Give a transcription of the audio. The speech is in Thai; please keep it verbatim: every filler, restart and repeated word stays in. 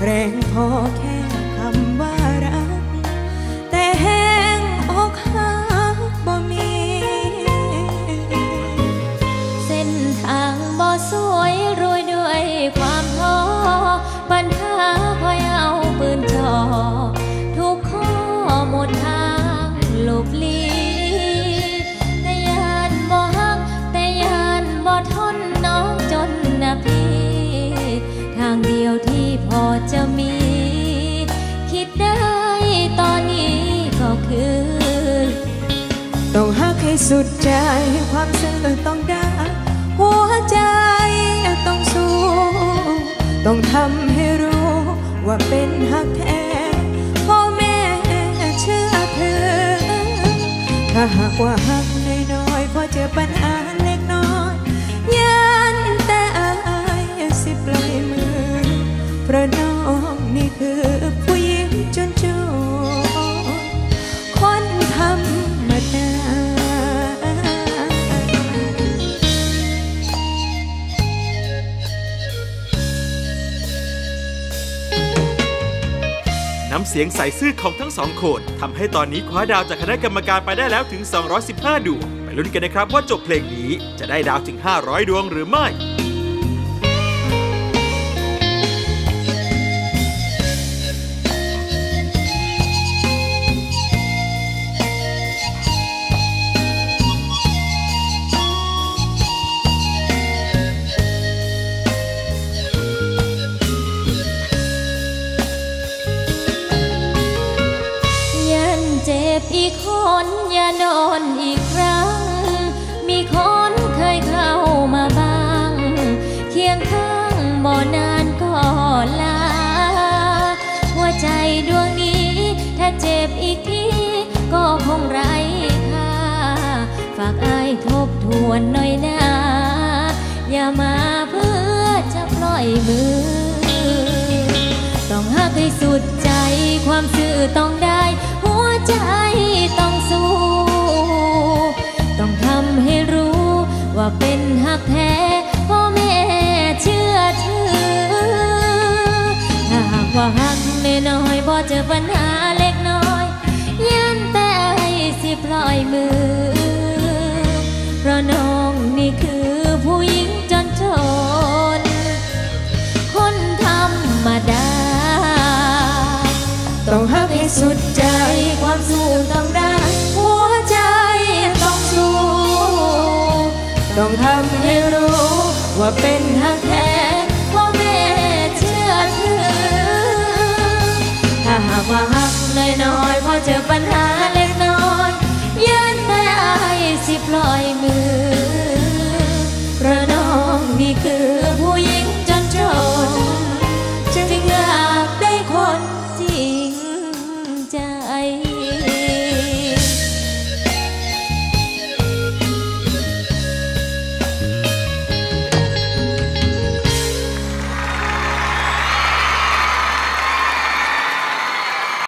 รงพอแค่คำว่ารักแต่แห้งอกหักบ่มีเส้นทางบ่สวยรวยด้วยความท้อปัญหาคอยเอาปืนจ่อทุกข้อหมดทางหลบลีแต่ยานบ่ฮักแต่ยานบ่ทนน้องจนนะพี่ทางเดียวที่พอจะมีคิดได้ตอนนี้ก็คือต้องฮักให้สุดใจความซื่อต้องได้หัวใจต้องสู้ต้องทำให้รู้ว่าเป็นฮักแท้พ่อแม่เชื่อเธอถ้าหากว่าฮักน้อยๆพอเจอปัญหาเล็กน้อยยันแต่อายสิปล่อยมือเพราะน้องนี่คือผู้หญิงจนจนคนธรรมดาน้ำเสียงใสซื่อของทั้งสองคนทำให้ตอนนี้คว้าดาวจากคณะกรรมการไปได้แล้วถึงสองร้อยสิบห้าดวงไปลุ้นกันนะครับว่าจบเพลงนี้จะได้ดาวถึงห้าร้อยดวงหรือไม่เจ็บอีกคนอย่านอนอีกครั้งมีคนเคยเข้ามาบ้างเคียงข้างบ่นานก็ลาหัวใจดวงนี้ถ้าเจ็บอีกทีก็คงไร้ค่าฝากอ้ายทบทวนหน่อยนะอย่ามาเพื่อจะปล่อยมือต้องฮักให้สุดใจความซื่อต้องได้หัวใจต้องสู้ต้องทำให้รู้ว่าเป็นฮักแท้พ่อแม่เชื่อถือถ้าหากว่าฮักน้อยๆพอเจอปัญหาเล็กน้อยยันแต่สิปล่อยมือเพราะน้องนี่คือผู้หญิงจนจนคนธรรมดาต้องฮักให้สุดใจความสู้ต้องได้หัวใจต้องสู้ต้องทำให้รู้ว่าเป็นฮักแท้พ่อแม่เชื่อถือถ้าหากว่าฮักน้อยๆพอเจอปัญหา